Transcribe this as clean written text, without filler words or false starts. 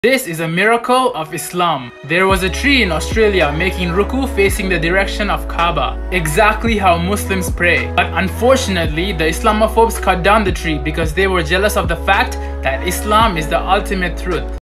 This is a miracle of Islam. There was a tree in Australia making ruku facing the direction of Kaaba, exactly how Muslims pray. But unfortunately, the Islamophobes cut down the tree because they were jealous of the fact that Islam is the ultimate truth.